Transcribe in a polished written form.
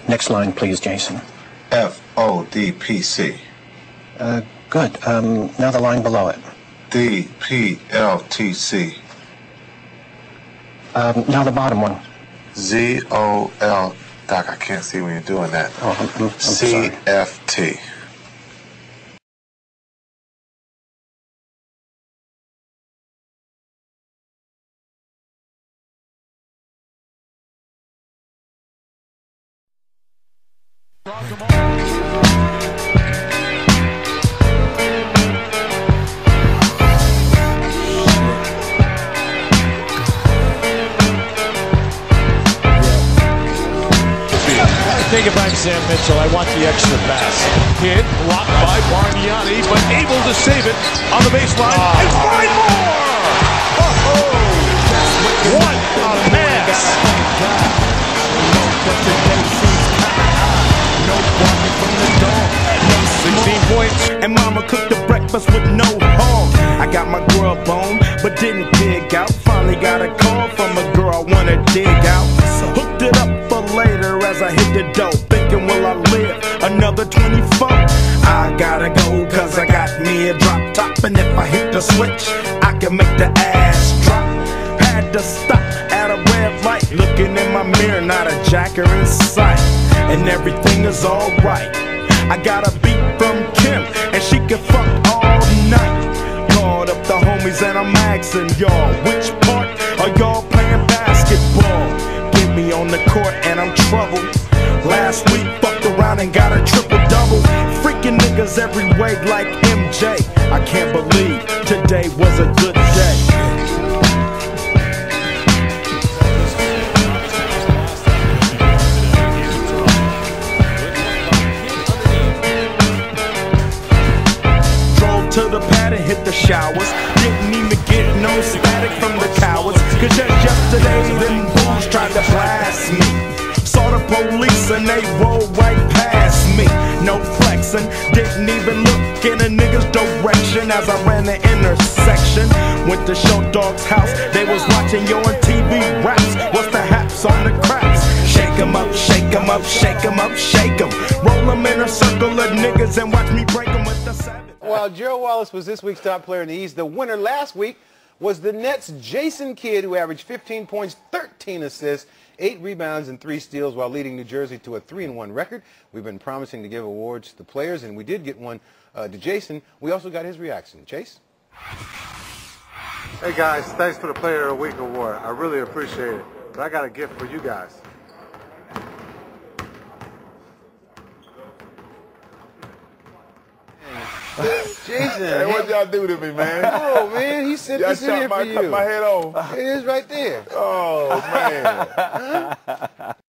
Next line, please, Jason. FODPC. Good. Now the line below it. DPLTC. Now the bottom one. ZOL. Doc, I can't see when you're doing that. Oh, I'm sorry. CFT. Think if I'm Sam Mitchell, I want the extra pass. Hit, blocked by Bargnani, but able to save it on the baseline. And find more! What a pass! 16 points. And mama cooked the breakfast with no hog. I got my grub on, but didn't dig out. Finally got a call from a girl I wanna dig out. So hooked it up for later as I hit the dough. Thinking, will I live another 24? I gotta go, cause I got me a drop top. And if I hit the switch, I can make the ass drop. Had to stop at a red light. Looking in my mirror, not a jacker in sight. And everything is alright. I got a beat from Kim, and she can fuck all night. Called up the homies and I'm asking y'all, which part are y'all playing basketball? Get me on the court and I'm troubled. Last week fucked around and got a triple-double. Freaking niggas every way like MJ. I can't believe today was a good day. To the pad and hit the showers. Didn't even get no static from the cowards. Cause just yesterday them fools tried to blast me. Saw the police and they rolled right past me. No flexing, didn't even look in a nigga's direction as I ran the intersection. Went to Show Dog's house, they was watching Yo on TV raps. What's the haps on the craps? Shake 'em up, shake 'em up, shake 'em up, shake 'em. Roll 'em in a circle of niggas and watch me break 'em with the 7. While Gerald Wallace was this week's top player in the East, the winner last week was the Nets' Jason Kidd, who averaged 15 points, 13 assists, 8 rebounds, and 3 steals while leading New Jersey to a 3-1 record. We've been promising to give awards to the players, and we did get one to Jason. We also got his reaction. Chase? Hey guys, thanks for the Player of the Week award. I really appreciate it. But I got a gift for you guys. Jason, Hey, what y'all do to me, man? Oh man, he sent this in here for you. Cut my head off. It is right there. Oh, man.